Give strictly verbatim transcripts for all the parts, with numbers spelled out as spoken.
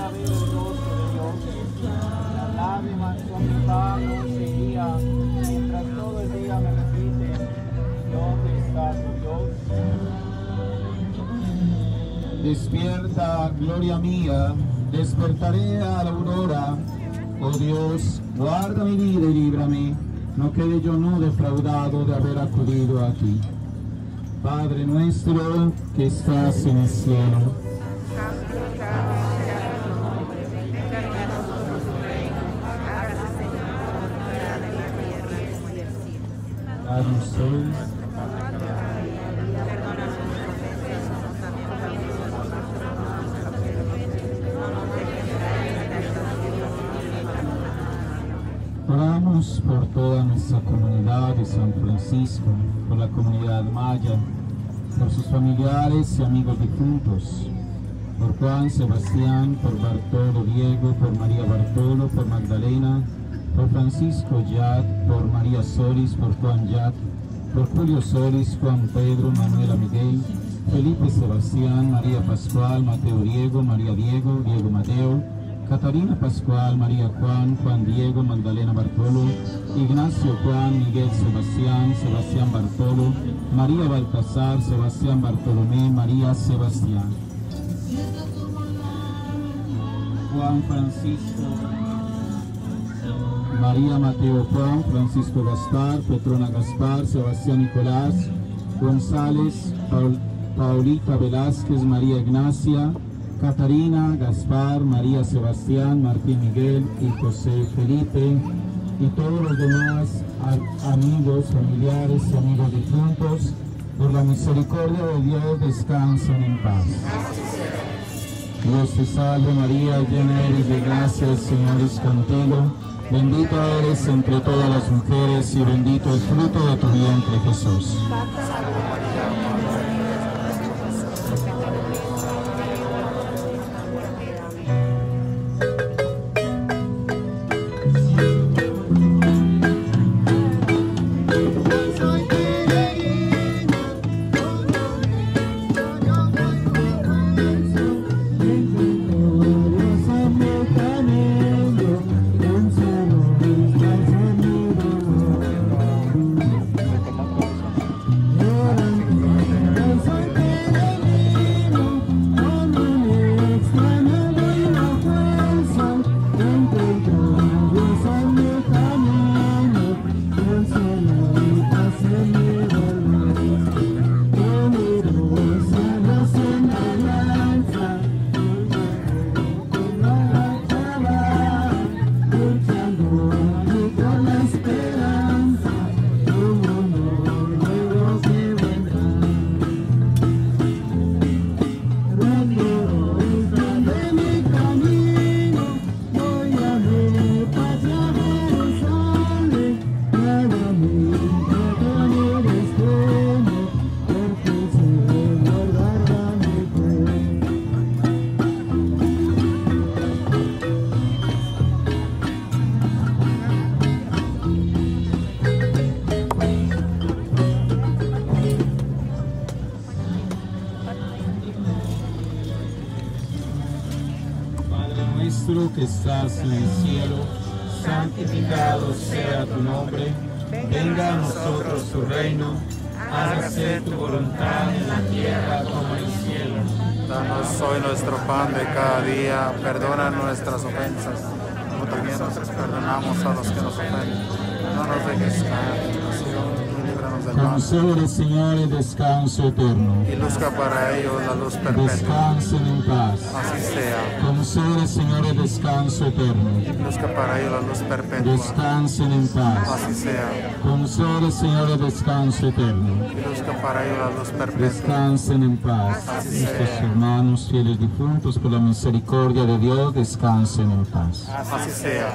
alabe el rostro de Dios. La lágrima son mi pan noche y día, mientras todo el día me repiten, ¿dónde estás, oh Dios? Despierta, gloria mía, despertaré a la aurora. Oh Dios, guarda mi vida y líbrame, no quede yo no defraudado de haber acudido a ti. Padre nuestro que estás en el cielo, santificado sea tu nombre, venga a nosotros tu reino, hágase Señor tu voluntad en la tierra como en el cielo. danos hoy Perdona nuestras ofensas, también perdonamos nosotros a nuestros ofensores. No nos dejes caer en la tentación y líbranos del mal. oramos por toda nuestra comunidad de San Francisco, por la comunidad maya, por sus familiares y amigos difuntos, por Juan Sebastián, por Bartolo Diego, por María Bartolo, por Magdalena, por Francisco Yat, por María Solis, por Juan Yat, por Julio Solis, Juan Pedro, Manuela Miguel, Felipe Sebastián, María Pascual, Mateo Diego, María Diego, Diego Mateo, Catarina Pascual, María Juan, Juan Diego, Magdalena Bartolo, Ignacio Juan, Miguel Sebastián, Sebastián Bartolo, María Baltasar, Sebastián Bartolomé, María Sebastián, Juan Francisco, María Mateo Juan, Francisco Gaspar, Petrona Gaspar, Sebastián Nicolás, González, Paul, Paulita Velázquez, María Ignacia, Catarina, Gaspar, María Sebastián, Martín Miguel y José Felipe, y todos los demás amigos, familiares y amigos difuntos, por la misericordia de Dios descansen en paz. Dios te salve María, llena eres de gracia, el Señor es contigo, bendita eres entre todas las mujeres y bendito el fruto de tu vientre Jesús. Que estás en el cielo, santificado sea tu nombre, venga a nosotros tu reino, hágase tu voluntad en la tierra como en el cielo. Danos hoy nuestro pan de cada día, perdona nuestras ofensas, como también nosotros perdonamos a los que nos ofenden. No nos dejes caer en tentación y líbranos del mal. Concede, Señor, el descanso eterno. Y luzca para ellos la luz perpetua. Descansen en paz. Así sea. Concede, Señor, el descanso eterno. Y luzca para ellos la luz perpetua. Descansen en paz. Así sea. Concede, Señor, el descanso eterno. Y luzca para ellos la luz perpetua. Descansen en paz. Así Nuestros sea. hermanos fieles difuntos, por la misericordia de Dios, descansen en paz. Así sea.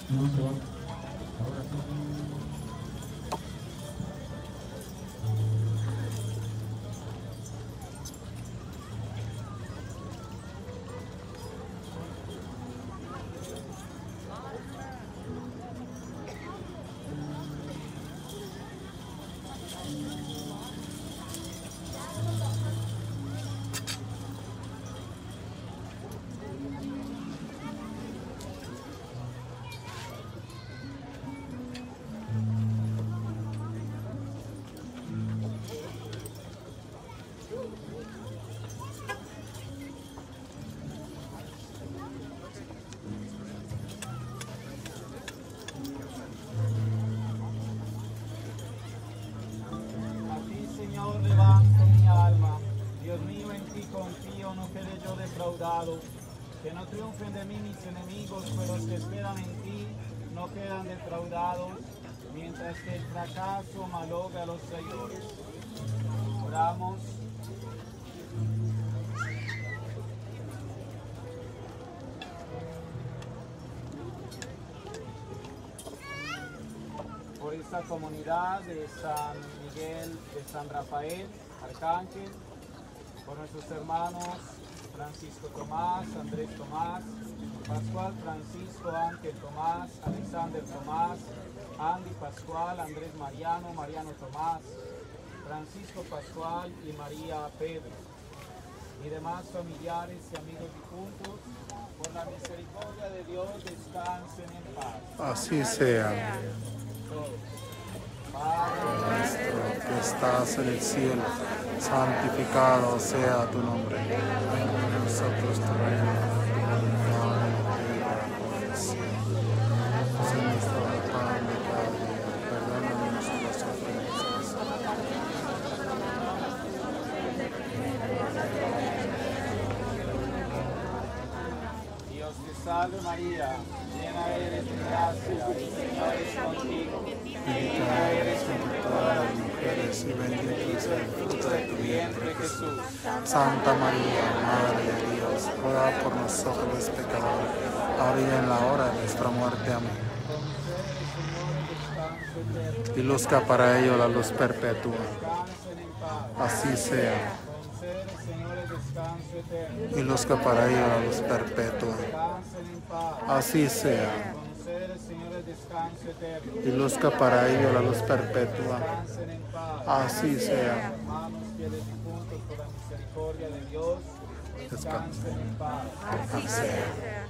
Que no triunfen de mí mis enemigos, pues los que esperan en ti no quedan defraudados, mientras que el fracaso malogra a los traidores. Oramos. Por esta comunidad de San Miguel, de San Rafael, Arcángel, por nuestros hermanos Francisco Tomás, Andrés Tomás, Pascual Francisco, Ángel Tomás, Alexander Tomás, Andy Pascual, Andrés Mariano, Mariano Tomás, Francisco Pascual y María Pedro, y demás familiares y amigos difuntos, por la misericordia de Dios descansen en paz. Así sea. Padre nuestro que estás en el cielo, santificado sea tu nombre. Venga a nosotros tu reino, tu voluntad, sea nuestro pan de cada día, perdónanos nuestras ofensas. Dios te salve María, llena eres de gracia, el Señor es contigo. Bendita eres entre todas las mujeres y bendito es el fruto de tu vientre, Jesús. Santa María, Madre de Dios, ruega por nosotros los pecadores, ahora y en la hora de nuestra muerte. Amén. Y luzca para ello la luz perpetua. Así sea. Y luzca para ello la luz perpetua. Así sea. Y luzca para ello la luz perpetua. Así sea. Descansen en paz. Así sea.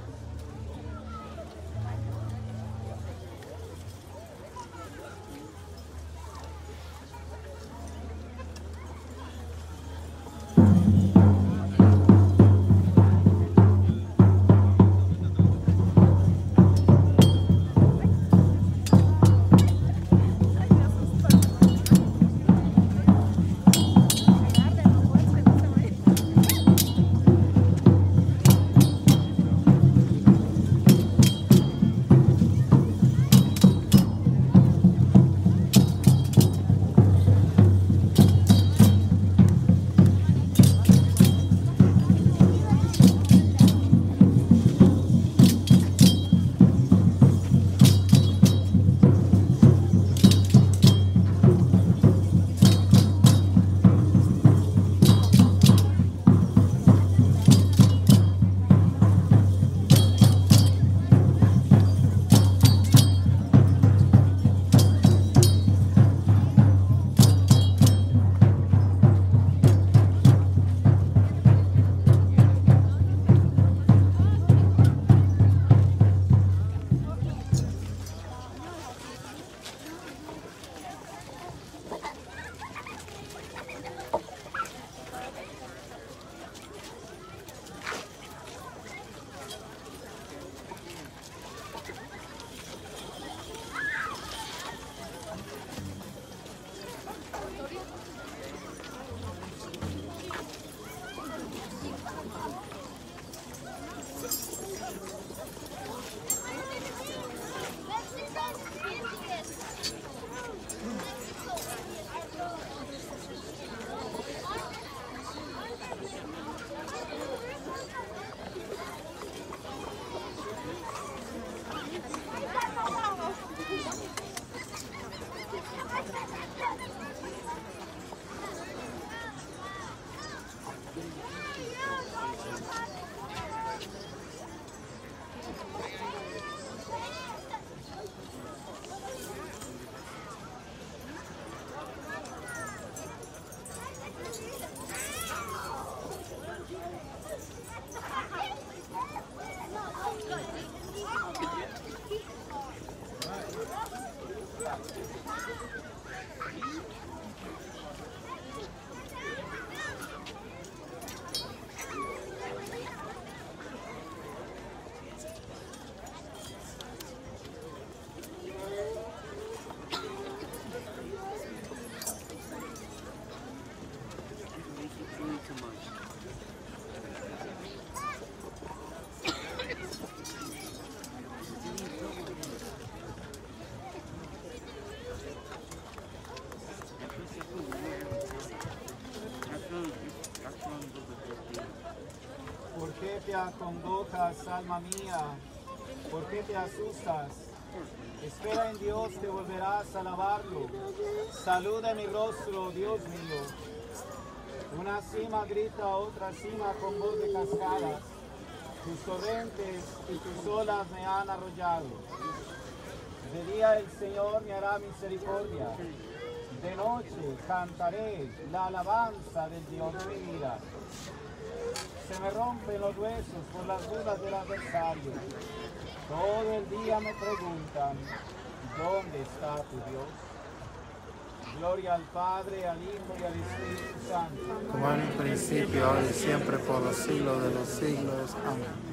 acongojas, alma mía? ¿Por qué te asustas? Espera en Dios que volverás a alabarlo. Saluda mi rostro, Dios mío. Una cima grita a otra cima con voz de cascadas. Tus torrentes y tus olas me han arrollado. De día el Señor me hará misericordia. De noche cantaré la alabanza del Dios de mi vida. Se me rompen los huesos por las dudas del adversario. Todo el día me preguntan, ¿dónde está tu Dios? Gloria al Padre, al Hijo y al Espíritu Santo. Como en el principio, ahora y siempre, por los siglos de los siglos. Amén.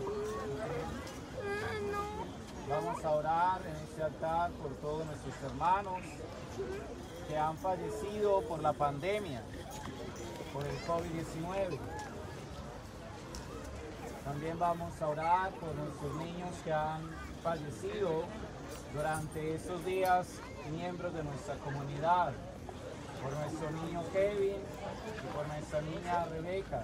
Vamos a orar en este altar por todos nuestros hermanos que han fallecido por la pandemia, por el COVID diecinueve. También vamos a orar por nuestros niños que han fallecido durante estos días, miembros de nuestra comunidad, por nuestro niño Kevin y por nuestra niña Rebeca.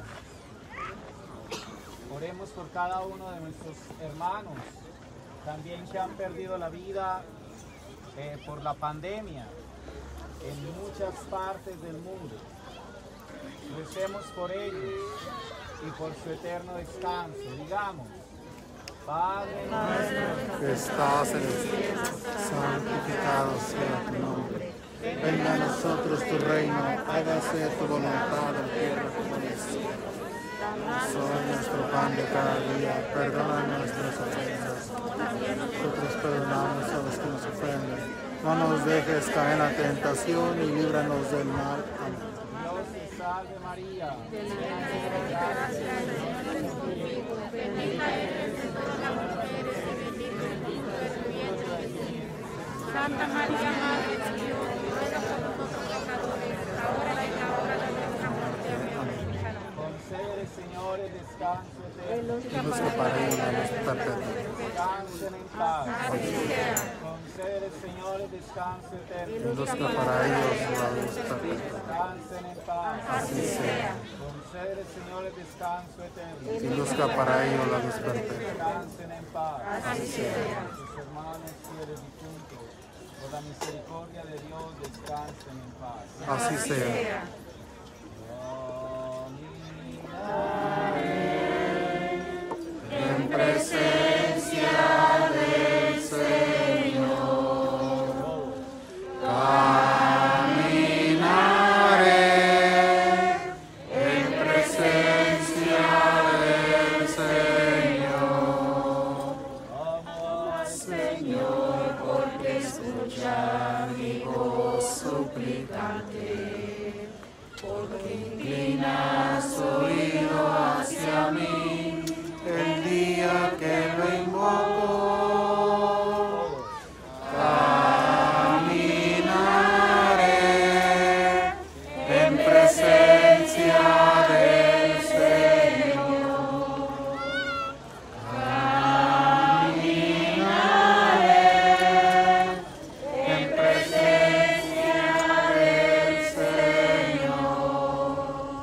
Oremos por cada uno de nuestros hermanos, también que han perdido la vida eh, por la pandemia en muchas partes del mundo. Recemos por ellos y por su eterno descanso. Digamos, Padre nuestro Que estás en el cielo, santificado sea tu nombre. Venga a nosotros tu reino, hágase tu voluntad en tierra como en el cielo. Soy nuestro pan de cada día, perdona nuestras ofensas. Nosotros perdonamos a los que nos ofenden. No nos dejes caer en la tentación y líbranos del mal. Amén. Dios te salve María. Santa María, Madre de Dios, ruega por nosotros pecadores, ahora y en la hora de nuestra muerte. Amén. Concede, Señor, el descanso eterno. Y luz que para ellos la luz perpetua. Descansen en paz. Así sea. Concede, Señor, el descanso eterno. Y luz que para ellos la luz perpetua. Descansen en paz. Así sea. Concede, Señor, el descanso eterno. Y luzca para ellos la luz perpetua. Descansen en paz. Así sea. Sus hermanos fieles difuntos, por la misericordia de Dios, descansen en paz. Así sea. En presencia del Señor, caminaré. En presencia del Señor, Señor, porque escucha mi voz suplicante, porque inclinas tu oído hacia mí el día que lo invoco. Caminaré en presencia del Señor. Caminaré en presencia del Señor.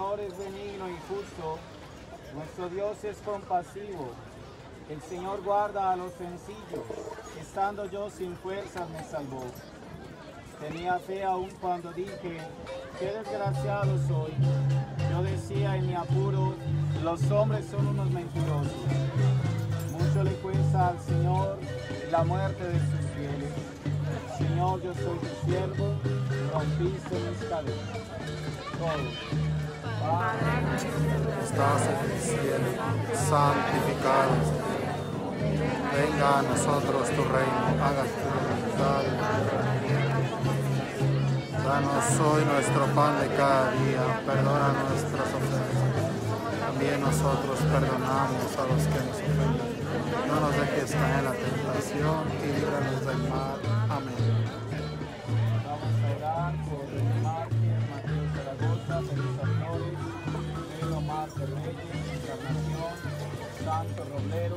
Señor es benigno y justo, nuestro Dios es compasivo. El Señor guarda a los sencillos, estando yo sin fuerzas me salvó. Tenía fe aún cuando dije, qué desgraciado soy. Yo decía en mi apuro, los hombres son unos mentirosos. Mucho le cuesta al Señor la muerte de sus fieles. Señor, yo soy tu siervo, rompiste mis cadenas. Todos. Padre nuestro que estás en el cielo, santificado sea. Venga a nosotros tu reino, haga tu voluntad. Danos hoy nuestro pan de cada día, perdona nuestras ofensas. También nosotros perdonamos a los que nos ofenden. No nos dejes caer en la tentación y líbranos del mal. Amén. Vamos a orar por Márquez, Mateo Zaragoza, Teresa Flores, Pedro Márquez Reyes, Encarnación, Santo Roblero,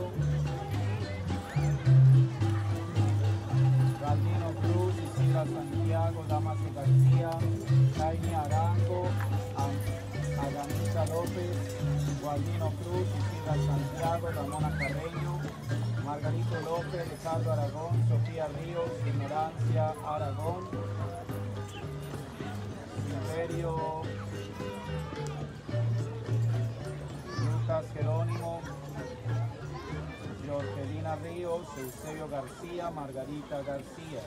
Galdino Cruz, Isidra Santiago, Damaso García, Jaime Arango, Agamita López, Gualdino Cruz, Isidra Santiago, Ramona Carreño, Margarito López, Ricardo Aragón, Sofía Ríos, Ignorancia Aragón, Silverio, Lucas Jerónimo, Jorgelina Ríos, Eusebio García, Margarita García.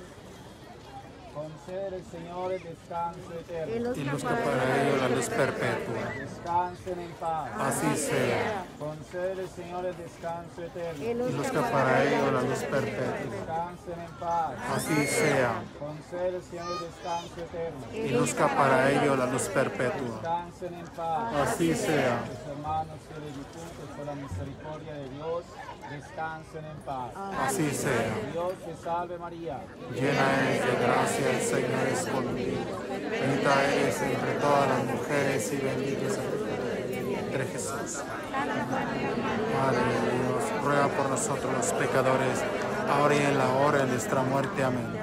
Concede, Señor, el descanso eterno. Y luzca para ellos la luz perpetua. Descansen en paz. Así sea. Concede, Señor, el descanso eterno. Y luzca para ellos la luz perpetua. Descansen en paz. Así sea. Concede, Señor, el descanso eterno. Y luzca para ellos la luz perpetua. Descansen en paz. Así sea. Los hermanos fieles difuntos, por la misericordia de Dios, descansen en paz. Así sea. Dios te salve María. Llena eres de gracia, el Señor es contigo. Bendita eres entre todas las mujeres y bendito es el fruto de tu vientre, Jesús. Madre de Dios, ruega por nosotros los pecadores, ahora y en la hora de nuestra muerte. Amén.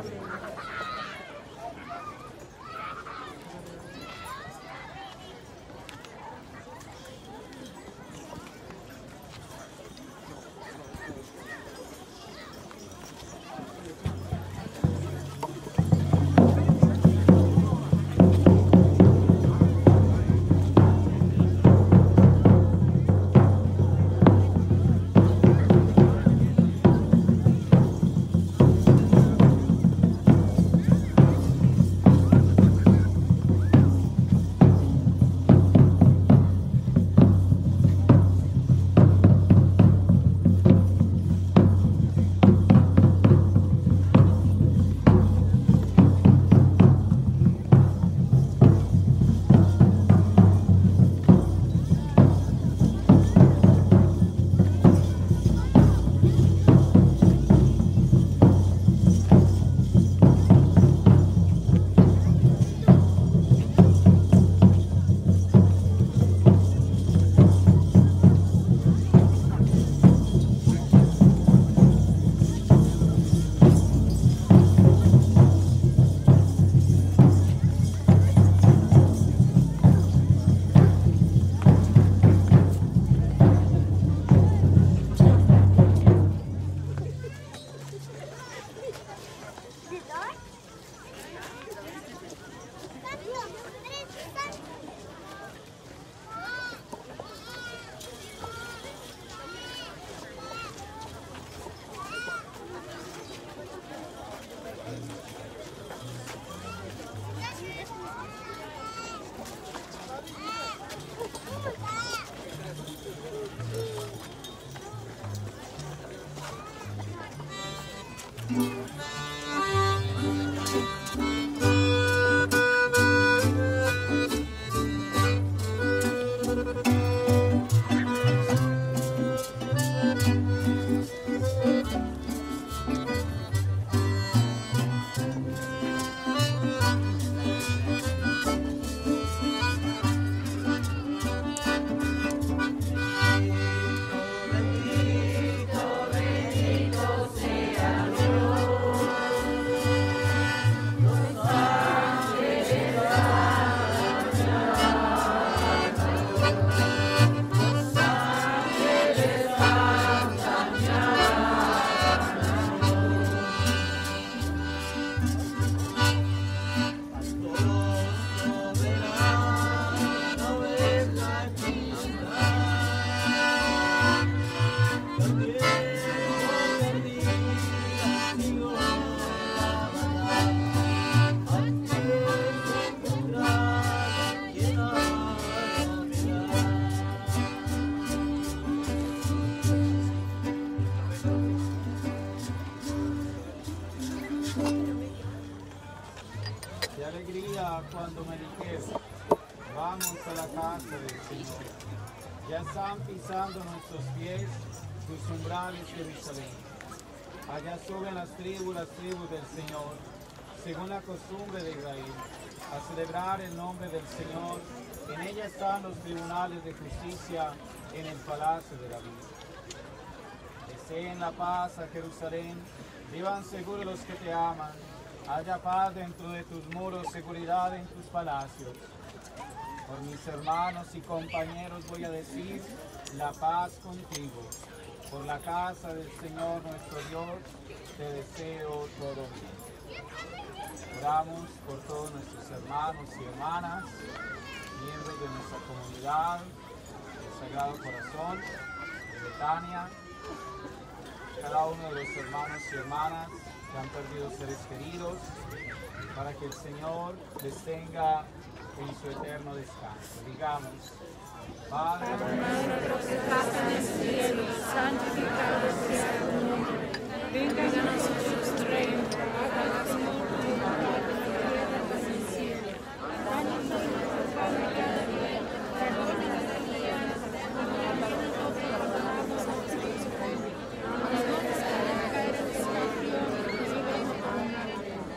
cuando me dijeron, vamos a la casa del Señor. Ya están pisando nuestros pies sus umbrales de Jerusalén. Allá suben las tribus, las tribus del Señor, según la costumbre de Israel, a celebrar el nombre del Señor. En ella están los tribunales de justicia en el palacio de David. Deseen la paz a Jerusalén, vivan seguros los que te aman. Haya paz dentro de tus muros, seguridad en tus palacios. Por mis hermanos y compañeros voy a decir, la paz contigo. Por la casa del Señor nuestro Dios, te deseo todo bien. Oramos por todos nuestros hermanos y hermanas, miembros de nuestra comunidad, del Sagrado Corazón, de Betania, cada uno de los hermanos y hermanas que han perdido seres queridos, para que el Señor les tenga en su eterno descanso. Digamos, Padre nuestro que estás en el cielo, santificado sea tu nombre. Venga a nosotros tu reino, hágase tu voluntad en la tierra como en el cielo. Danos hoy nuestro pan de cada día, perdona nuestras ofensas, como también nosotros perdonamos a los que nos ofenden. No nos dejes caer en tentación, y líbranos del mal.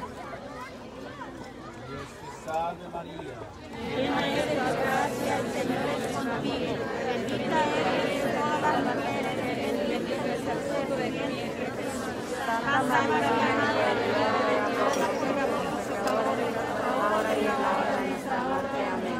Dios te salve María. Llena eres de gracia, el Señor es contigo. Bendita eres de todas las mujeres, y bendito es el fruto de tu vientre, Jesús. Santa María, Madre de Dios, ruega por nosotros pecadores, ahora y en la hora de nuestra muerte. Amén.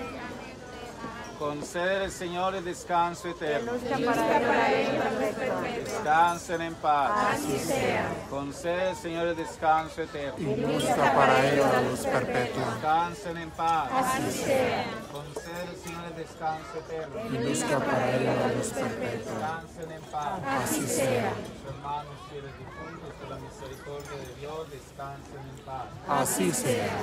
Concede el Señor el descanso eterno. Luzca para ellos la luz perpetua. Descansen en paz. Así sea. Concede el Señor el descanso eterno. Y busca para ellos la luz perpetua. Descansen en paz. Así sea. Concede el Señor el descanso eterno. Y busca para ellos la luz perpetua. Descansen en paz. Así sea. Sus hermanos fieles difuntos, por la misericordia de Dios, descansen en paz. Así sea.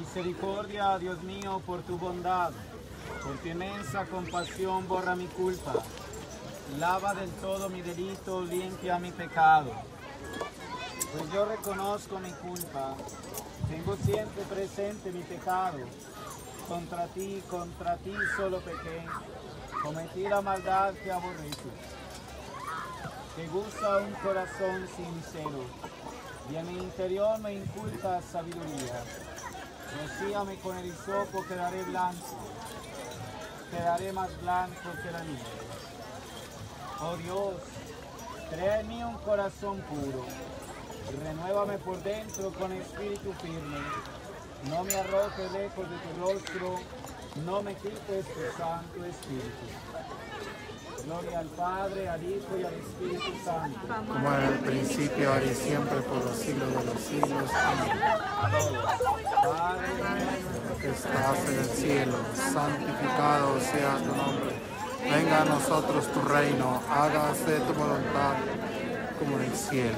misericordia, Dios mío, por tu bondad, por tu inmensa compasión, borra mi culpa. Lava del todo mi delito, limpia mi pecado. Pues yo reconozco mi culpa, tengo siempre presente mi pecado. Contra ti, contra ti solo pequé, cometí la maldad que aborreces. Te gusta un corazón sincero, y en mi interior me inculcas sabiduría. Rocíame con el hisopo, quedaré blanco, quedaré más blanco que la nieve. Oh Dios, crea en mí un corazón puro, y renuévame por dentro con espíritu firme. No me arrojes lejos de tu rostro, no me quites tu santo espíritu. Gloria al Padre, al Hijo y al Espíritu Santo. Como en el principio, ahora y siempre, por los siglos de los siglos. Amén. Padre nuestro Que estás en el cielo, santificado sea tu nombre. Venga a nosotros tu reino, hágase tu voluntad como en el cielo.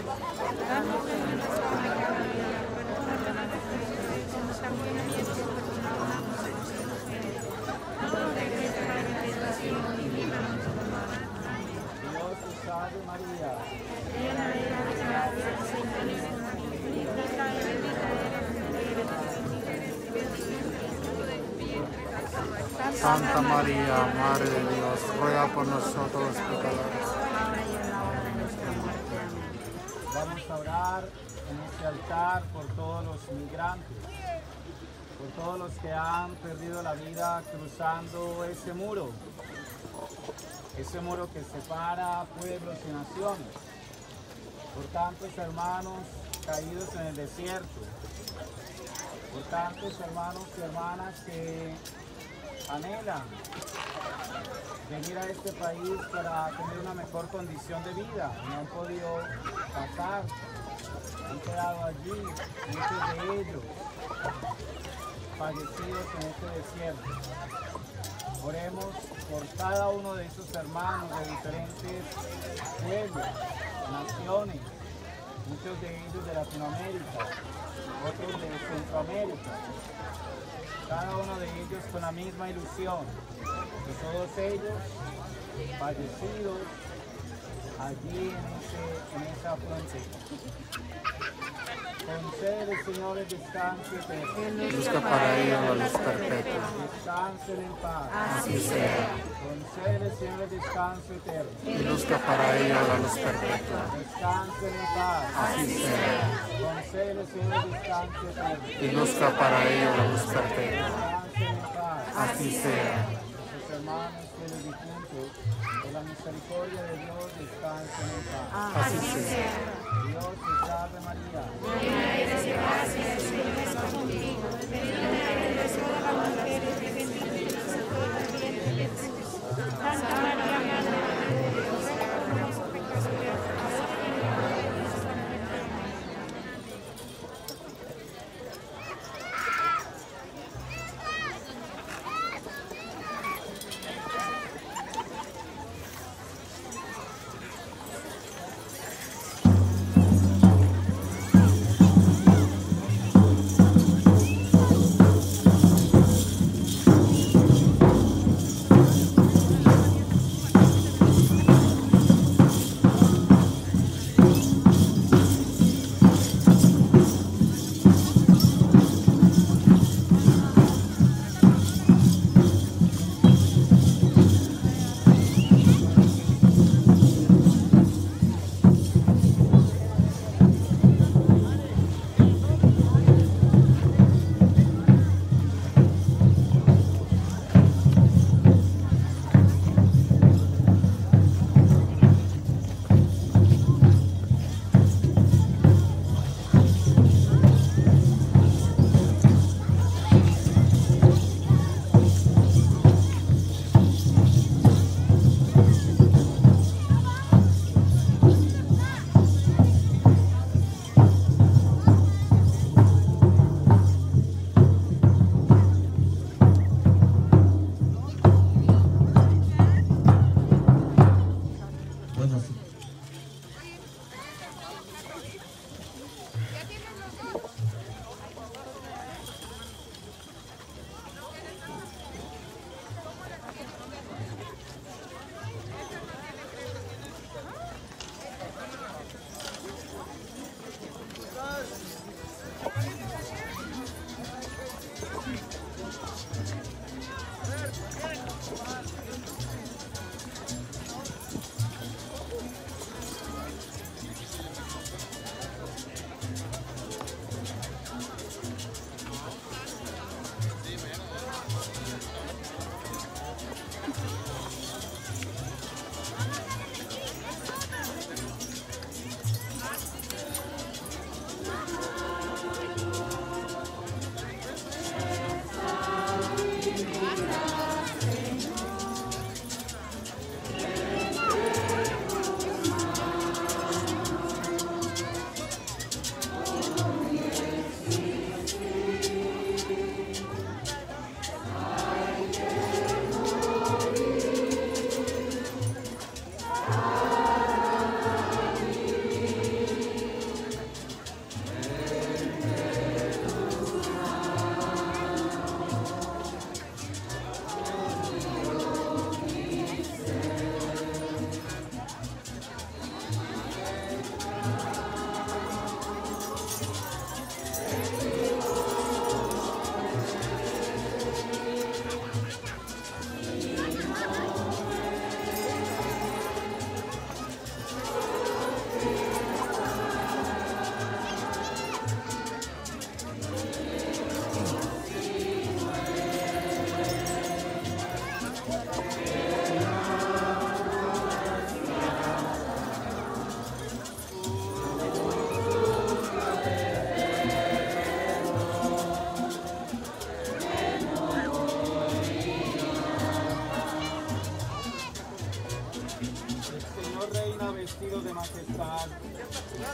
Dios te salve María, Santa María, Madre de Dios, ruega por nosotros los pecadores. vamos a orar en este altar por todos los migrantes, por todos los que han perdido la vida cruzando ese muro, ese muro que separa pueblos y naciones, por tantos hermanos caídos en el desierto, por tantos hermanos y hermanas que anhelan venir a este país para tener una mejor condición de vida, no han podido pasar, han quedado allí, muchos de ellos fallecidos en este desierto. Oremos por cada uno de esos hermanos de diferentes pueblos, naciones, muchos de ellos de Latinoamérica, otros de Centroamérica, cada uno de ellos con la misma ilusión, de todos ellos fallecidos allí en, ese, en esa frontera. Concede, Señor, el descanso eterno. Busca para ellos la luz perpetua. Descansen en paz. Así sea. Concede, Señor, el descanso eterno. Y luzca para ellos la luz perpetua. Descansen en paz. Así sea. Concede, Señor, el descanso eterno. Y luzca para ellos la luz perpetua. Descansen en paz. Así sea. Sus hermanos que los difuntos, por la misericordia de Dios, descansen en paz. Así sea. Dios te salve María. Santa María, Madre de Dios, ruega por nosotros pecadores, ahora y en la hora de nuestra muerte. Amén.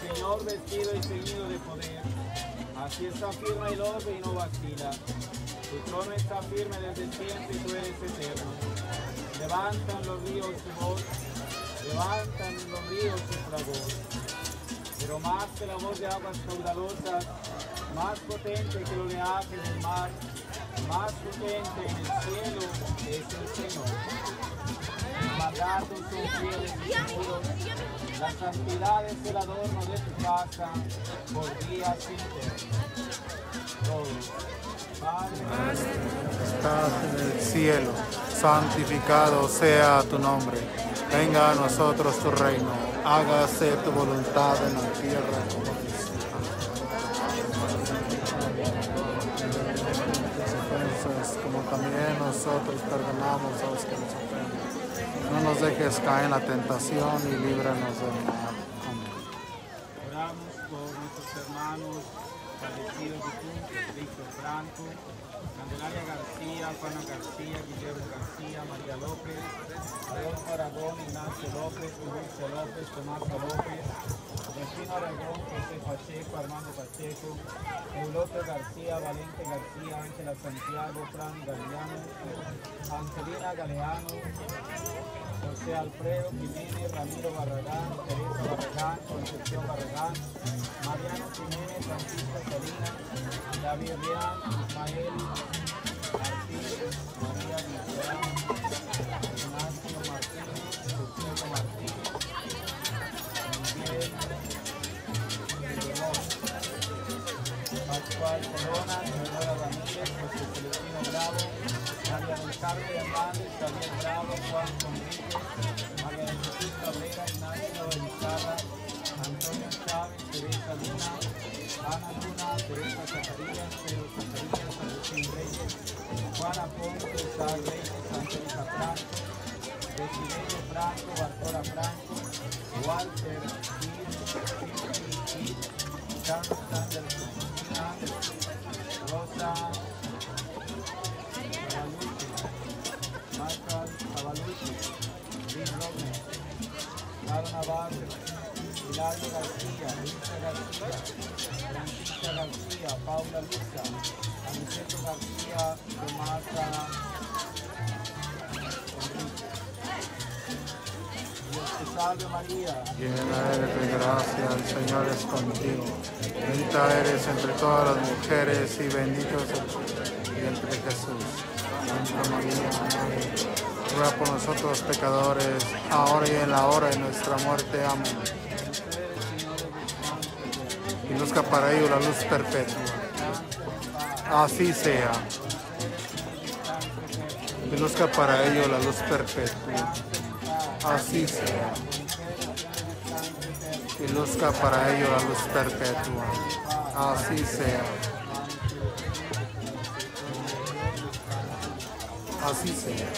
Señor vestido y ceñido de poder. Así está firme el orbe y no vacila. Tu trono está firme desde siempre y tú eres eterno. Levantan los ríos su voz, levantan los ríos su fragor. Pero más que la voz de aguas caudalosas, más potente que el oleaje del mar, más potente en el cielo es el Señor. Tus mandatos son fieles y seguros, la santidad es el adorno de tu casa por días enteros. Todos. Padre, Estás en el cielo, santificado sea tu nombre. Venga a nosotros tu reino, hágase tu voluntad en la tierra como en el cielo. Como también nosotros perdonamos a los que nos ofenden. No nos dejes caer en la tentación y líbranos del mal. Amén. oramos por nuestros hermanos fallecidos difuntos, Víctor Franco, Candelaria García, Juana García, Guillermo García, María López, Adolfo Aragón, Ignacio López, Dulce López, Tomás López, Delfino Aragón, José Pacheco, Armando Pacheco, Euloto García, Valente García, Ángela Santiago, Fran Galeano, Angelina Galeano, José Alfredo Jiménez, Ramiro Barragán, Teresa Barragán, Concepción Barragán, Mariano Jiménez, Francisco Salinas, David Rián, Ismael Martínez, María Villarán, Ignacio Martínez, José Martínez, Miguel Figueroa, Pascual Corona, Leonora Ramírez, José Celestino Bravo, María del Carmen Hernández, Javier Bravo, Juan Conríquez, María de Jesús Cabrera, Ignacio Elizarra, Antonio Chávez, Teresa Luna, Ana Luna, Teresa Zacarías, Pedro Zacarías, Agustín Reyes, Juana Ponce, Isaac Reyes, Angélica Franco, Desiderio Franco, Bartola Franco, Walter Gil, Gil, Carlos Anderson, Rosa Michael Avalucci, Luis Robles, Caro Navarro, Hilario García, Luisa García, Francisca García, Paula Luisa, Aniceto García, Tomás Enrique. Dios te salve María. Llena eres de gracia, el Señor es contigo. Bendita eres entre todas las mujeres y bendito es el fruto del vientre de Jesús. Santa María, Madre, ruega por nosotros pecadores, ahora y en la hora de nuestra muerte. Amén. Y luzca para ello la luz perpetua. Así sea. Y luzca para ello la luz perpetua. Así sea. Y luzca para ello la luz perpetua. Así sea. Así sea.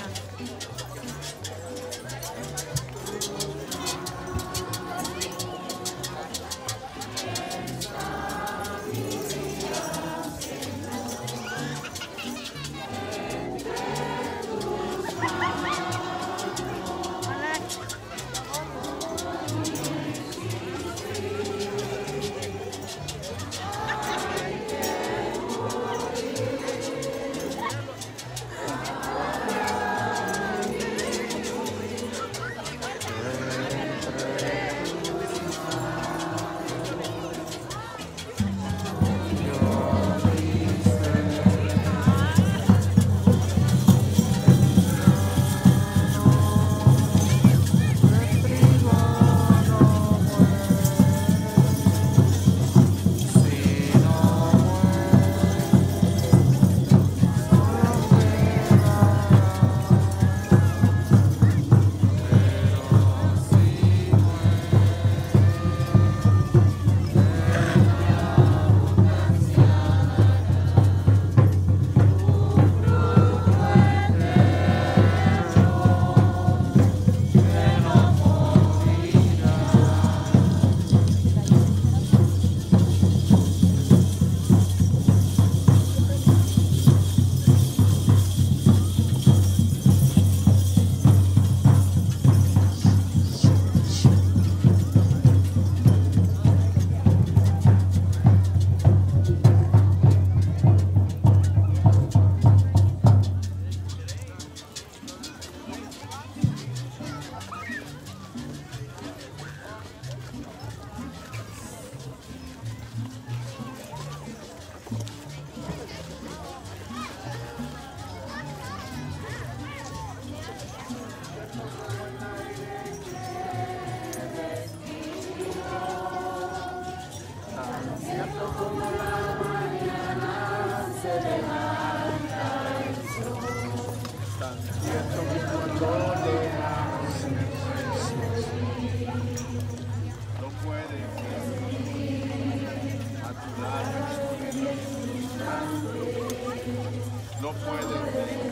no pueden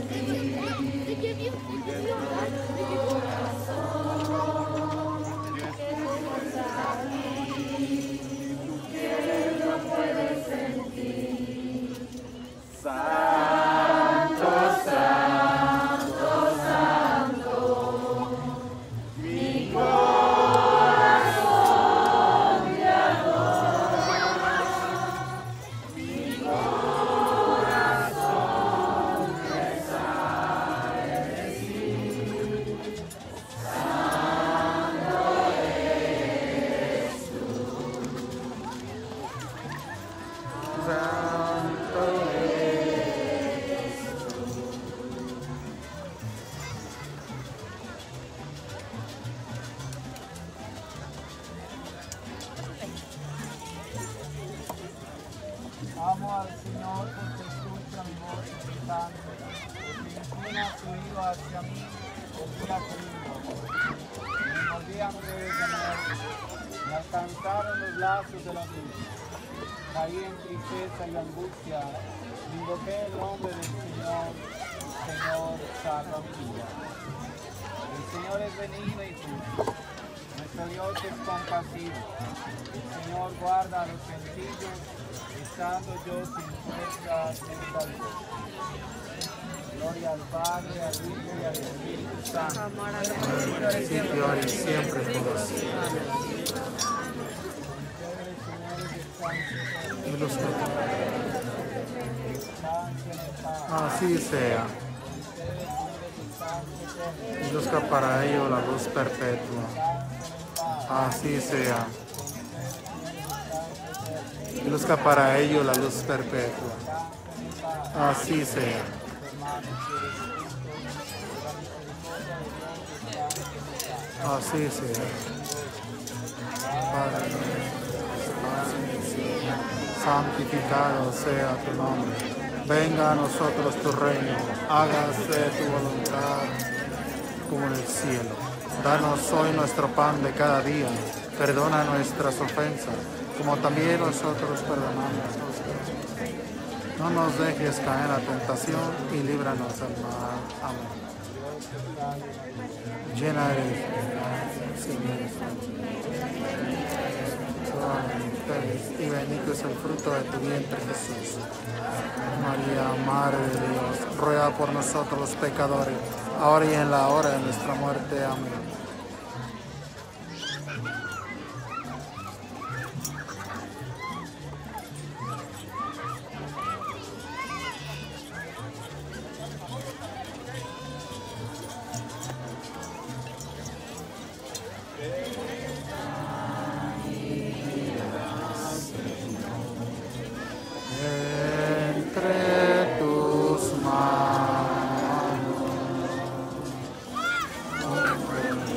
Amo al Señor porque escucha mi voz suplicante, porque inclina su oído hacia mí el día frío. Me mordían ustedes de muerte, me alcanzaron los lazos de la luz. Caí en tristeza y angustia, invoqué el nombre del Señor, Señor, salva mi vida. El Señor es benigno y justo, nuestro Dios es compasivo. El Señor guarda a los sencillos, estando yo sin fuerzas en salud. Gloria al Padre, al Hijo y al Espíritu Santo. principio, ahora y siempre, por los siglos. Y los que- Así sea. Y luzca para ellos la luz perpetua. Así sea. Y luzca para ellos la luz perpetua. Así sea. Así sea. Padre nuestro, santificado sea tu nombre. Venga a nosotros tu reino. Hágase tu voluntad como en el cielo. Danos hoy nuestro pan de cada día. Perdona nuestras ofensas, como también nosotros perdonamos a los que nos ofenden. No nos dejes caer en la tentación y líbranos del mal. Amén. Llena eres, Señor, y bendito es el fruto de tu vientre, Jesús. María, Madre de Dios, ruega por nosotros los pecadores, ahora y en la hora de nuestra muerte. Amén. Entre tus manos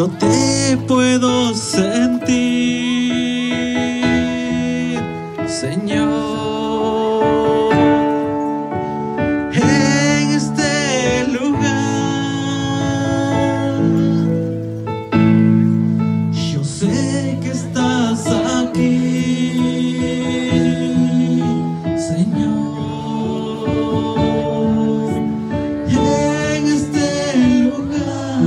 te puedo sentir, Señor, en este lugar. Yo sé que estás aquí, Señor, en este lugar.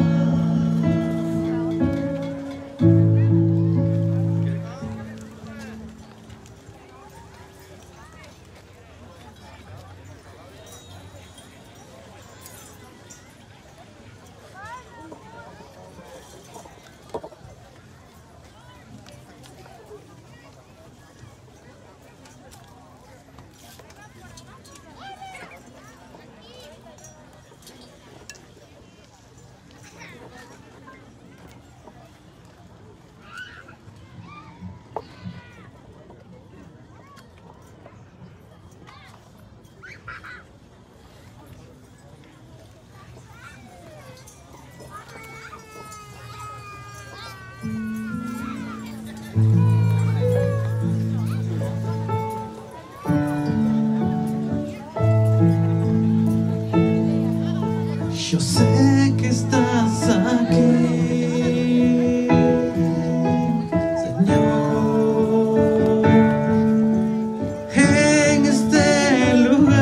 Yo sé que estás aquí, Señor, en este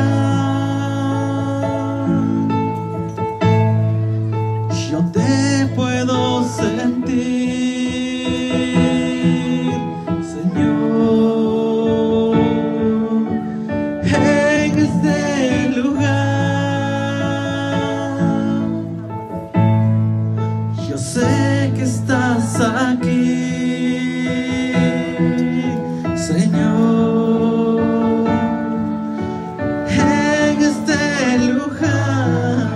lugar. Yo te puedo sentir, Señor, en este lugar. Yo sé que estás aquí, Señor, en este lugar.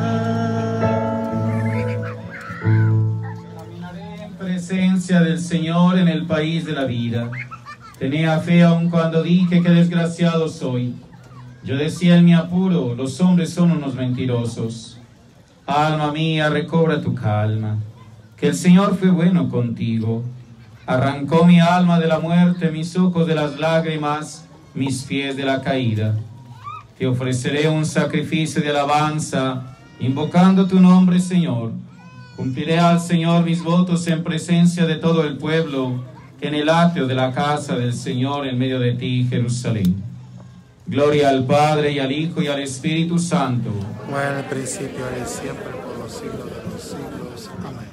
Caminaré en presencia del Señor en el país de la vida. Tenía fe aun cuando dije que desgraciado soy. Yo decía en mi apuro, los hombres son unos mentirosos. Alma mía, recobra tu calma, que el Señor fue bueno contigo. Arrancó mi alma de la muerte, mis ojos de las lágrimas, mis pies de la caída. Te ofreceré un sacrificio de alabanza, invocando tu nombre, Señor. Cumpliré al Señor mis votos en presencia de todo el pueblo, que en el atrio de la casa del Señor en medio de ti, Jerusalén. Gloria al Padre, y al Hijo, y al Espíritu Santo. Como en el principio, ahora y siempre, por los siglos de los siglos. Amén.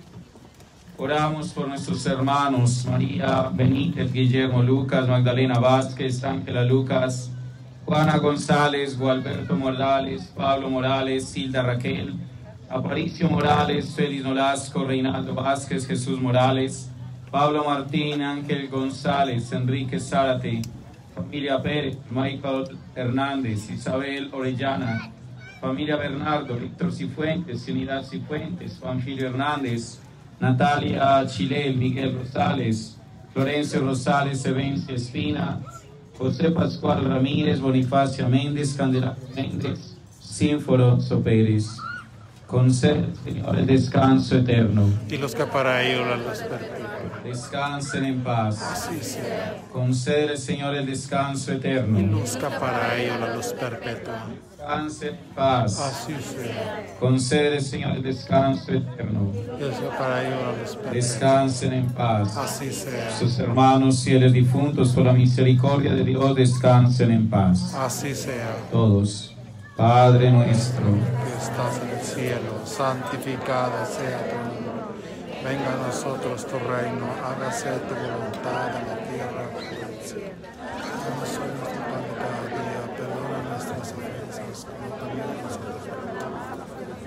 Oramos por nuestros hermanos María Benítez, Guillermo Lucas, Magdalena Vázquez, Ángela Lucas, Juana González, Gualberto Morales, Pablo Morales, Hilda Raquel, Aparicio Morales, Félix Nolasco, Reinaldo Vázquez, Jesús Morales, Pablo Martín, Ángel González, Enrique Zárate, familia Pérez, Michael Hernández, Isabel Orellana, familia Bernardo, Víctor Cifuentes, Unidad Cifuentes, Panfilio Hernández, Natalia Chilel, Miguel Rosales, Florencio Rosales, Evencia Espina, José Pascual Ramírez, Bonifacio Méndez, Candelario Méndez, Sínforo Sopérez. Concede, Señor, el descanso eterno. Y los que para ellos la luz perpetua. Descansen en paz. Así sea. Concede, Señor, el descanso eterno. Y luzca para ellos la luz perpetua. Descansen en paz. Así sea. Concede, Señor, el descanso eterno. Y luzca para ellos la luz perpetua. Descansen en paz. Así sea. Sus hermanos fieles difuntos, por la misericordia de Dios, descansen en paz. Así sea. Todos. Padre nuestro, Que estás en el cielo, santificado sea tu nombre. Venga a nosotros tu reino, hágase tu voluntad en la tierra como en el cielo. Danos hoy nuestro pan de cada día, perdona nuestras ofensas, como también nosotros perdonamos.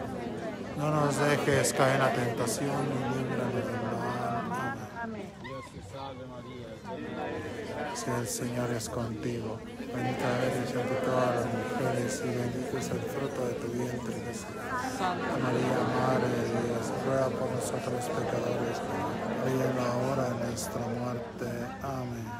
No nos dejes caer en la tentación y líbranos del mal. Amén. Dios te salve María, Si el Señor es contigo, bendita eres entre todas las mujeres y bendito es el fruto de tu vientre, Jesús. Santa María, Madre de Dios, ruega por nosotros los pecadores, hoy y en la hora de nuestra muerte. Amén.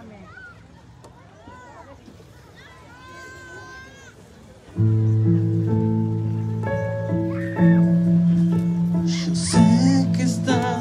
Yo sé que estás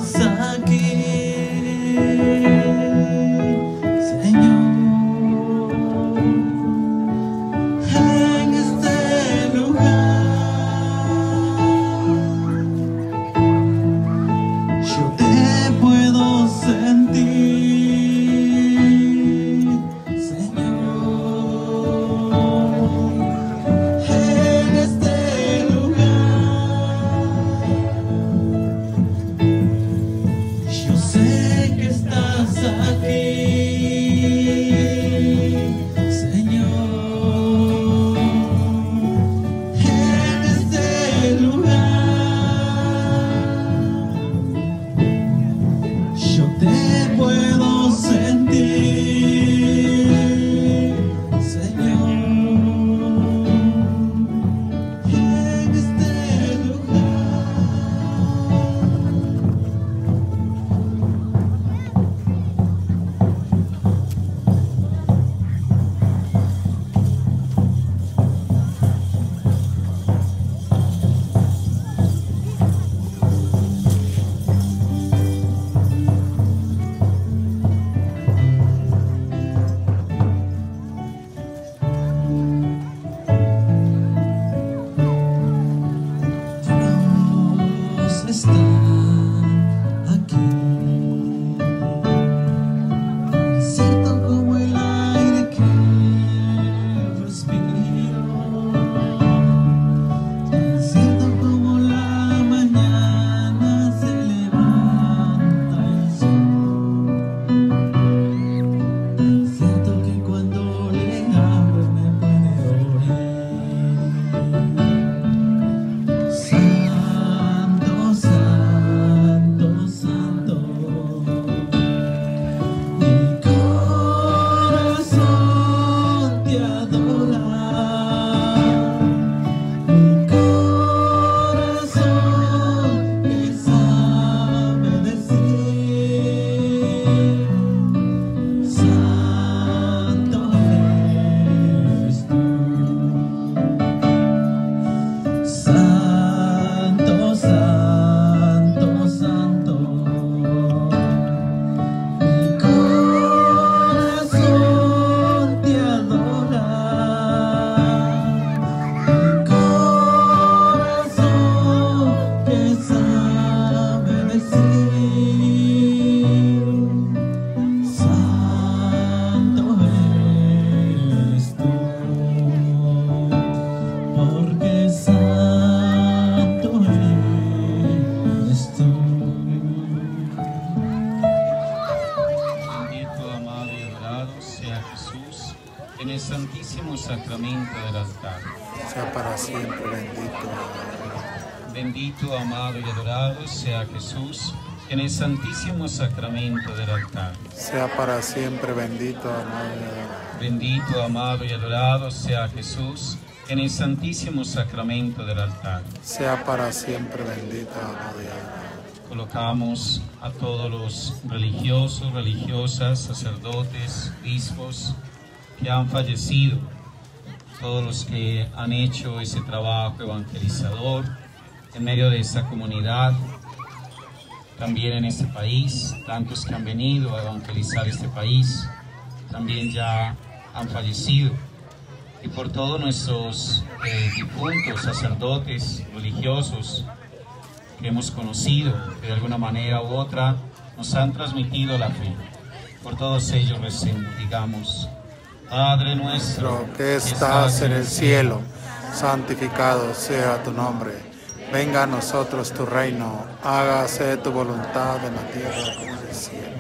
santísimo sacramento del altar. sea para siempre bendito. Bendito, amado y adorado sea Jesús en el santísimo sacramento del altar. Sea para siempre bendito, amado y adorado. Bendito, amado y adorado sea Jesús en el santísimo sacramento del altar. Sea para siempre bendito, amado y adorado. Colocamos a todos los religiosos, religiosas, sacerdotes, obispos que han fallecido, todos los que han hecho ese trabajo evangelizador en medio de esta comunidad, también en este país, tantos que han venido a evangelizar este país, también ya han fallecido. Y por todos nuestros eh, difuntos, sacerdotes, religiosos, que hemos conocido, que de alguna manera u otra nos han transmitido la fe. Por todos ellos recemos, digamos: Padre nuestro, que estás en el cielo, santificado sea tu nombre. Venga a nosotros tu reino, hágase tu voluntad en la tierra como en el cielo.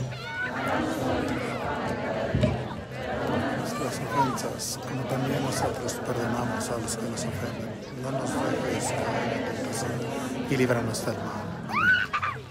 Nuestras ofensas, como también nosotros perdonamos a los que nos ofenden. No nos dejes caer en la tentación y líbranos del mal. Amén.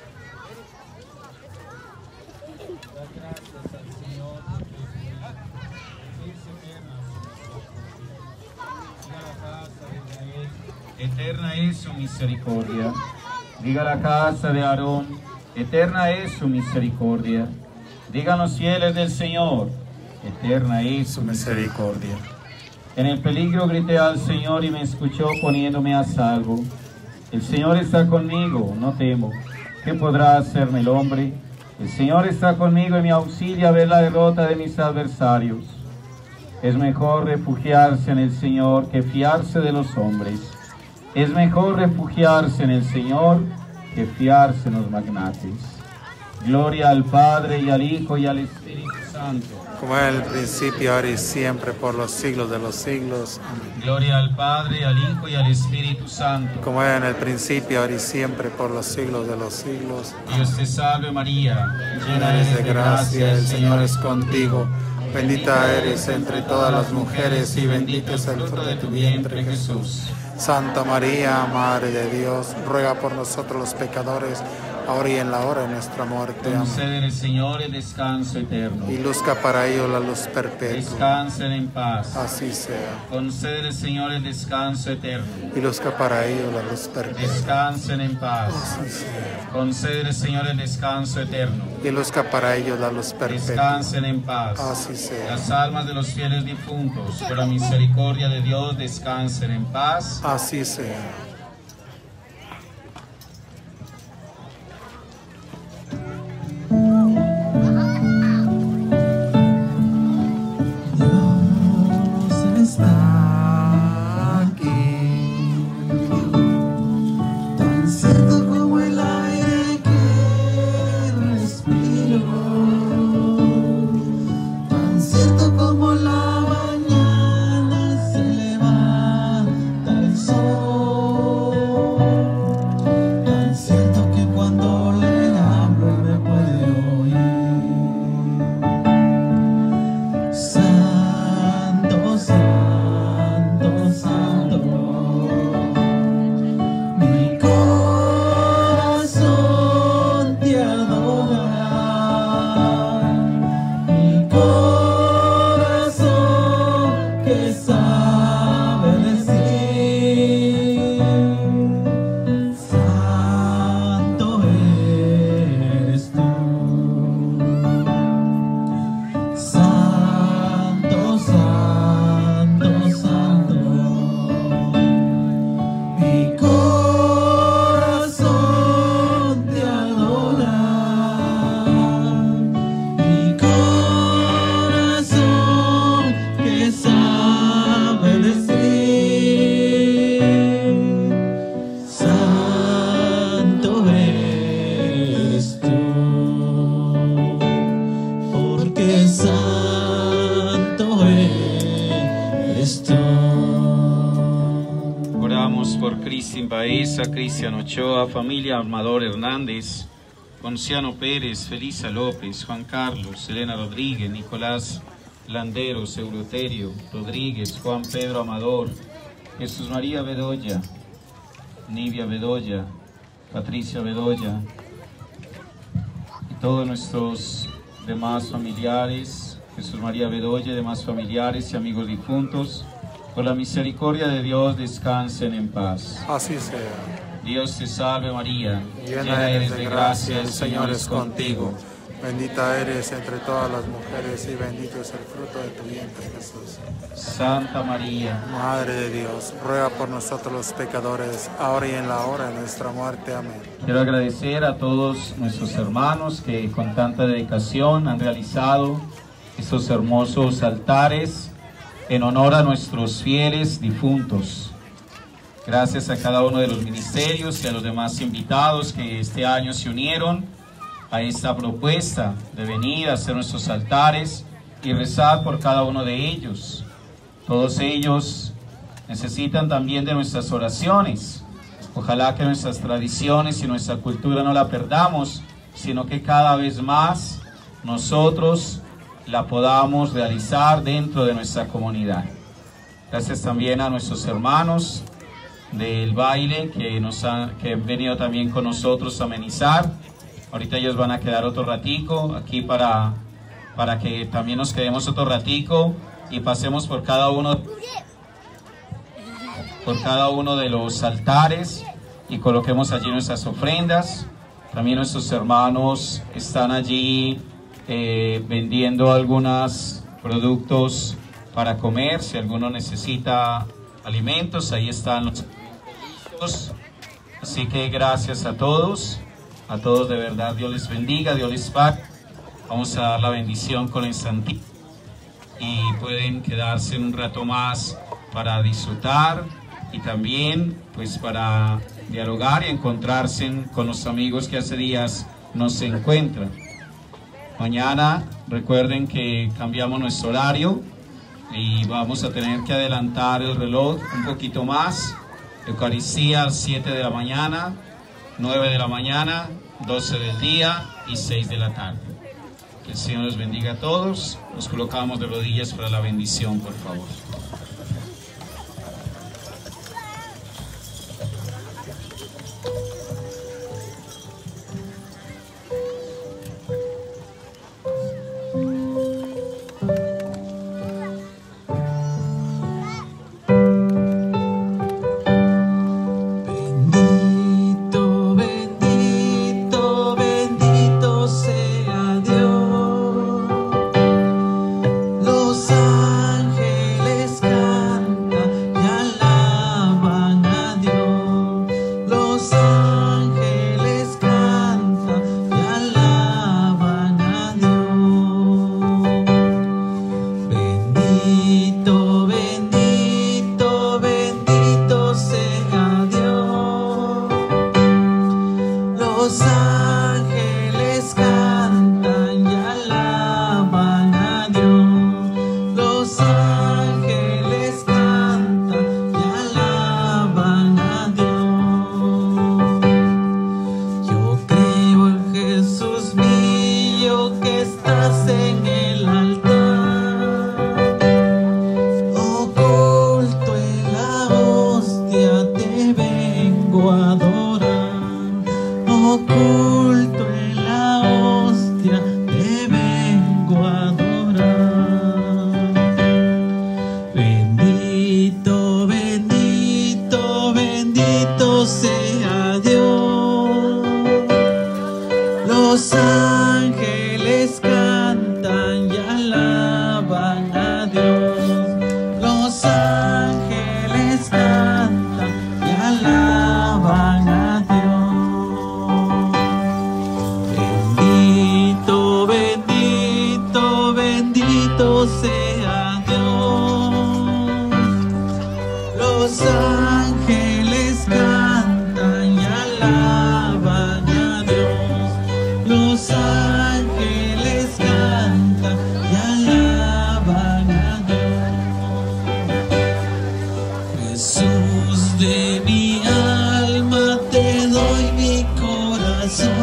Eterna es su misericordia. Diga la casa de Aarón, eterna es su misericordia. Digan los fieles del Señor, eterna es su misericordia. En el peligro grité al Señor y me escuchó poniéndome a salvo. El Señor está conmigo, no temo. ¿Qué podrá hacerme el hombre? El Señor está conmigo y me auxilia a ver la derrota de mis adversarios. Es mejor refugiarse en el Señor que fiarse de los hombres. Es mejor refugiarse en el Señor que fiarse en los magnates. Gloria al Padre y al Hijo y al Espíritu Santo. Como en el principio, ahora y siempre, por los siglos de los siglos. Amén. Gloria al Padre, al Hijo y al Espíritu Santo. Como era en el principio, ahora y siempre, por los siglos de los siglos. Dios te salve María, Llena eres de gracia, el Señor es contigo. Bendita eres entre todas las mujeres y bendito es el fruto de tu vientre, Jesús. Santa María, Madre de Dios, ruega por nosotros los pecadores, ahora y en la hora de nuestra muerte. Amén. Concédele, Señor, el descanso eterno. Y luzca para ellos la luz perpetua. Descansen en paz. Así sea. Concédele, Señor, el descanso eterno. Y luzca para ellos la luz perpetua. Descansen en paz. Así sea. Concédele, Señor, el descanso eterno. Y luzca para ellos la luz perpetua. Descansen en paz. Así sea. Las almas de los fieles difuntos, por la misericordia de Dios, descansen en paz. Así sea. Dios está aquí, tan cierto como el aire que respiro, tan cierto como la mañana se levanta el sol, tan cierto que cuando le hablo me puede oír. Santo, santo, santo, mi corazón te adora, mi corazón que sabe decir, santo eres tú. Santo, santo, santo, mi corazón te adora, mi corazón que sabe decir, santo eres tú. Porque santo eres tú. Oramos por Cristian Baeza, Cristian Ochoa, familia Amador Hernández, Ponciano Pérez, Felisa López, Juan Carlos, Elena Rodríguez, Nicolás Landeros, Euloterio, Rodríguez, Juan Pedro Amador, Jesús María Bedoya, Nivia Bedoya, Patricia Bedoya y todos nuestros demás familiares, Jesús María Bedoya y demás familiares y amigos difuntos, por la misericordia de Dios descansen en paz. Así sea. Dios te salve María, Llena eres de gracia, el Señor es contigo. Bendita eres entre todas las mujeres y bendito es el fruto de tu vientre, Jesús. Santa María, Madre de Dios, ruega por nosotros los pecadores, ahora y en la hora de nuestra muerte. Amén. quiero agradecer a todos nuestros hermanos que con tanta dedicación han realizado estos hermosos altares en honor a nuestros fieles difuntos. Gracias a cada uno de los ministerios y a los demás invitados que este año se unieron a esta propuesta de venir a hacer nuestros altares y rezar por cada uno de ellos. Todos ellos necesitan también de nuestras oraciones. Ojalá que nuestras tradiciones y nuestra cultura no la perdamos, sino que cada vez más nosotros la podamos realizar dentro de nuestra comunidad. Gracias también a nuestros hermanos del baile que, nos han, que han venido también con nosotros a amenizar. Ahorita ellos van a quedar otro ratico aquí para, para que también nos quedemos otro ratico y pasemos por cada uno, por cada uno de los altares y coloquemos allí nuestras ofrendas. También nuestros hermanos están allí eh, vendiendo algunos productos para comer. Si alguno necesita alimentos, ahí están los alimentos. Así que gracias a todos. A todos de verdad, Dios les bendiga, Dios les pague. Vamos a dar la bendición con el Santísimo y pueden quedarse un rato más para disfrutar y también pues para dialogar y encontrarse con los amigos que hace días no se encuentran. Mañana recuerden que cambiamos nuestro horario y vamos a tener que adelantar el reloj un poquito más. Eucaristía a las siete de la mañana, nueve de la mañana, doce del día y seis de la tarde. Que el Señor los bendiga a todos. Nos colocamos de rodillas para la bendición, por favor.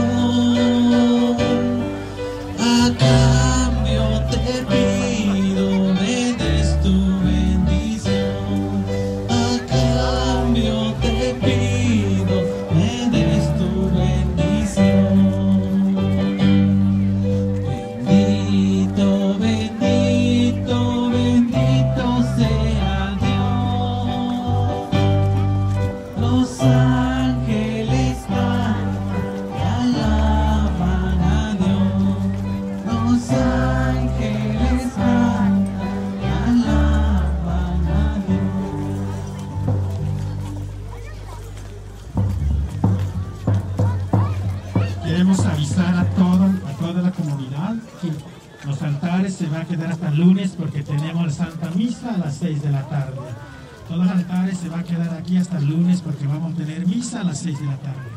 A cambio te pido se va a quedar hasta el lunes porque tenemos la Santa Misa a las seis de la tarde. Todos los altares se va a quedar aquí hasta el lunes porque vamos a tener misa a las seis de la tarde.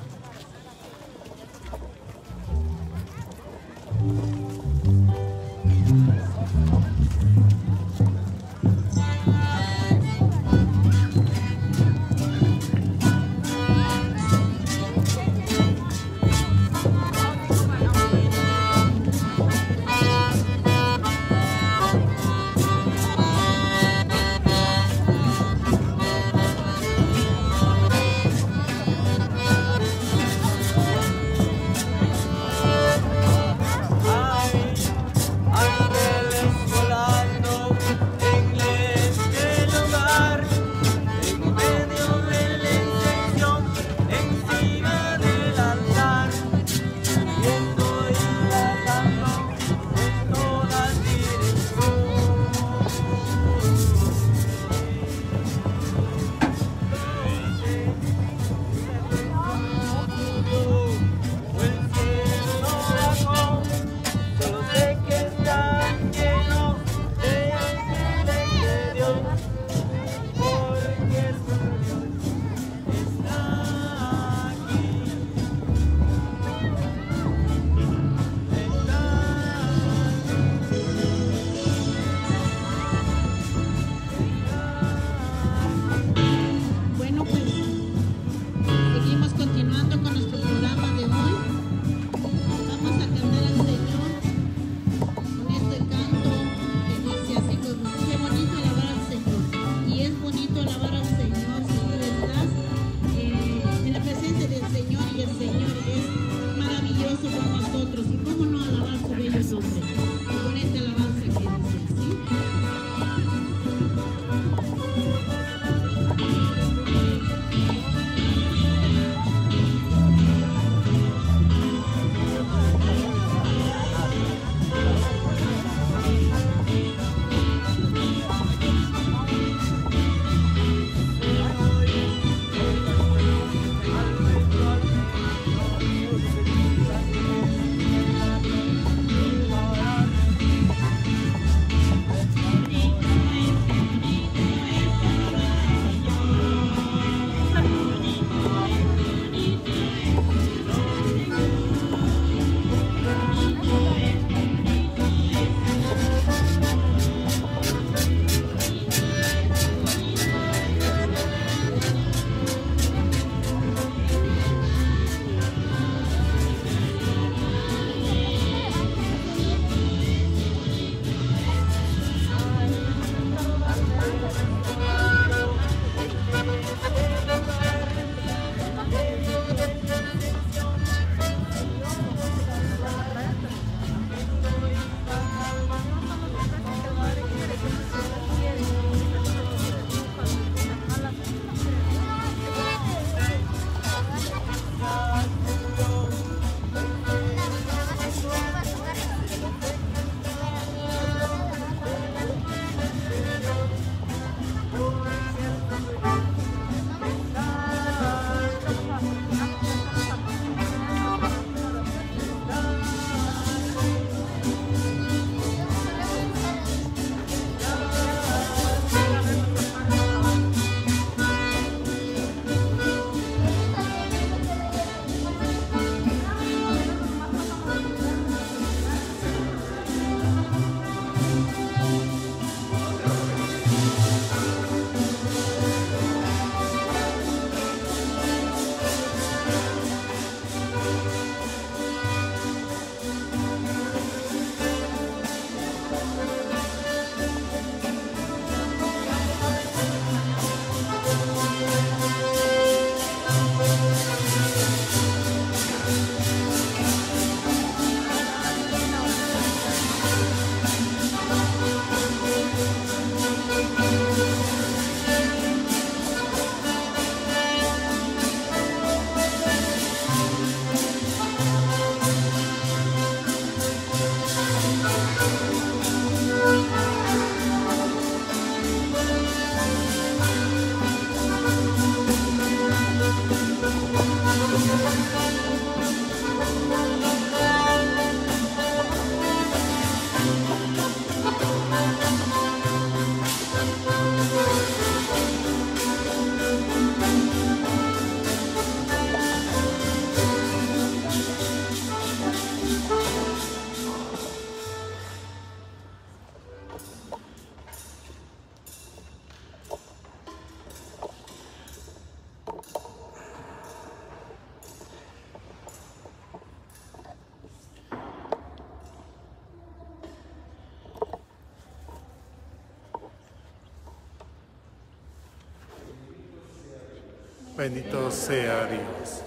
Bendito sea Dios.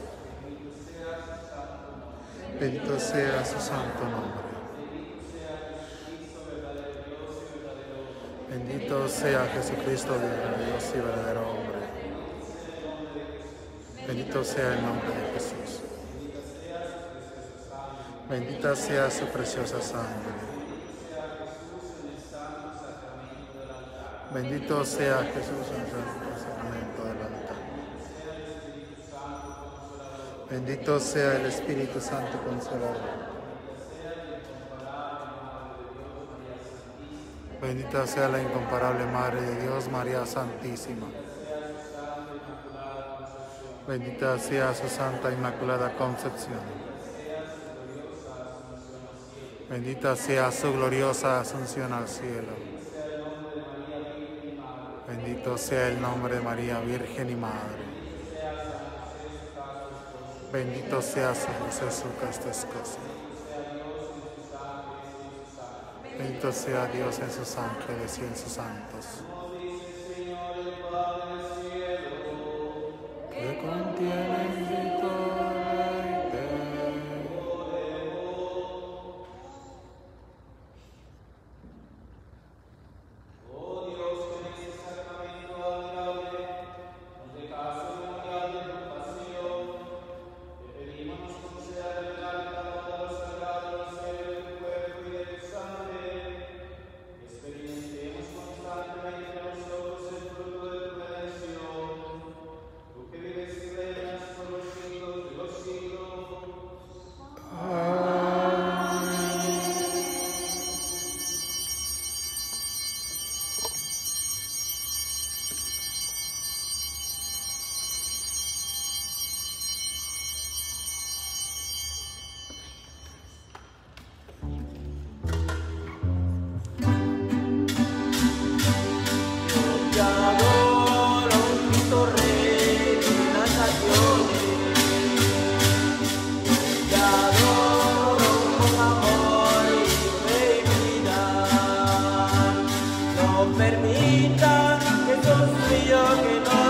Bendito sea su santo nombre. Bendito sea Jesucristo, Dios y verdadero hombre. Bendito sea el nombre de Jesús. Bendita sea su preciosa sangre. Bendito sea Jesús en el sacramento del altar. Bendito sea el Espíritu Santo Consolador. Bendita sea la incomparable Madre de Dios, María Santísima. Bendita sea su Santa Inmaculada Concepción. Bendita sea su gloriosa asunción al cielo. Bendito sea el nombre de María, Virgen y Madre. Bendito sea su José, su casta esposa. Bendito sea Dios en sus ángeles y en sus santos. Que contienen vitamente. Oh Dios, con este sacramento admirable, nos dejas el memorial de tu pasión, te pedimos nos conceda revelar cada los sagrados misterios de tu cuerpo y de tu sangre. Experimentemos constantemente nosotros el fruto de tu redención, tú que vives y reinas por los siglos de los siglos. Te adoro, Cristo Rey de las naciones. Te adoro con amor y debilidad. No permita que esos brillos que no